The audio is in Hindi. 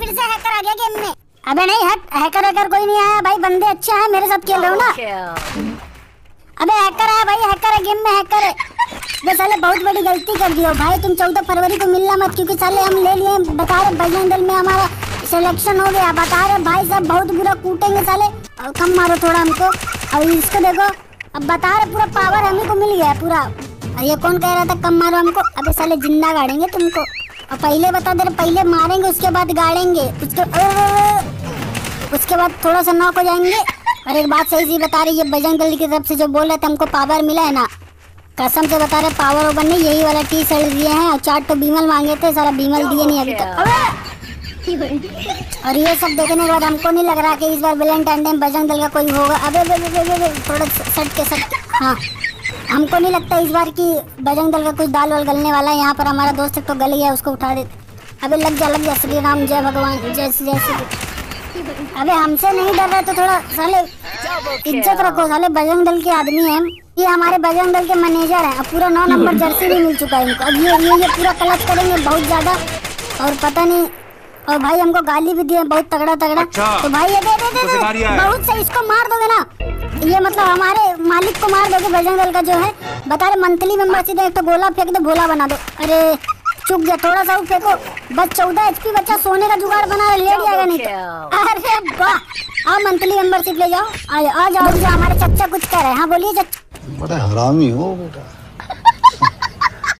फिर से हैकर आ गया गेम में। अबे नहीं हैकर कोई नहीं आया भाई, बंदे अच्छे हैं, मेरे साथ खेल रहे हो ना। अबे हैकर आया भाई, हैकर है गेम में, हैकर है। वे साले बहुत बड़ी गलती कर दी हो भाई, तुम 14 फरवरी को मिलना मत, क्योंकि साले हम ले लिए, बता रहे बजरंग दल में हमारा सिलेक्शन हो गया, बता रहे भाई साहब बहुत बुरा कूटेंगे साले। और कम मारो थोड़ा हमको। और इसको देखो अब बता रहे पूरा पावर हमें को मिल गया है पूरा। और ये कौन कह रहा था कम मारो हमको? अबे साले जिंदा गाड़ेंगे तुमको। और पहले बता दे रहे, पहले मारेंगे उसके बाद गाड़ेंगे, उसके बाद थोड़ा सा नॉक हो जाएंगे। और एक बात सही सी बता रही, ये बजरंग दल की तरफ से जो बोल रहे थे हमको पावर मिला है ना, कसम से बता रहे पावर ओवर नहीं, यही वाला टी शर्ट दिए हैं। और 4 तो बीमल मांगे थे, सारा बीमल दिए नहीं अभी तक। और ये सब देखने के बाद हमको नहीं लग रहा कि इस बार वैलेंटाइन डे बजरंग दल का कोई होगा। अबे थोड़ा सट के हाँ, हमको नहीं लगता इस बार की बजरंग दल का कुछ दाल वाल गलने वाला है। यहाँ पर हमारा दोस्त तो गल गया, उसको उठा देते। अबे लग जा श्री राम जय भगवान जय श्री। अबे हमसे नहीं डर रहे तो थोड़ा साले इज्जत रखो, साले बजरंग दल के आदमी हैं। ये हमारे बजरंग दल के मैनेजर हैं। अब पूरा 9 नंबर जर्सी भी मिल चुका है इनको। अब ये पूरा क्लच करेंगे बहुत ज्यादा। और पता नहीं, और भाई हमको गाली भी दिए बहुत तगड़ा। अच्छा। तो भाई ये दे बहुत सही, इसको मार दोगे ना, ये मतलब हमारे मालिक को मार दोगे बजरंग दल का जो है। बता रहे मंथली मेंबरशिप एक तो गोला फेंक दो, भोला बना दो। अरे चुक गया, थोड़ा सा फेंको, बस 14 HP बच्चा सोने का जुगाड़ बना ले लिया नहीं तो। अरे वाह, आओ मंथली मेंबरशिप ले जाओ। आ जाओ हमारे चच्चा कुछ कह रहे हैं। हाँ बोलिए चच्चा। बड़ा हरामी हो बेटा।